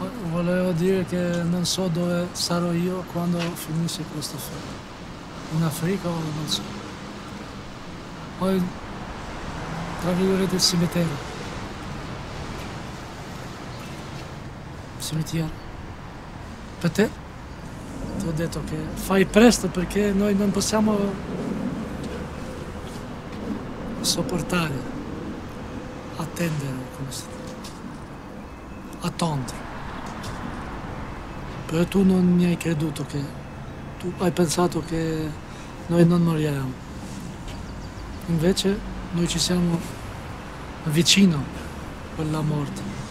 Volevo dire che non so dove sarò io quando finisce questo film. In Africa o non so. Poi, tra virgolette, il cimitero. Cimetière. Per te? Ti ho detto che fai presto perché noi non possiamo sopportare, attendere, come si dice, attendere. Però tu non mi hai creduto che, tu hai pensato che noi non moriamo. Invece noi ci siamo vicino a quella morte.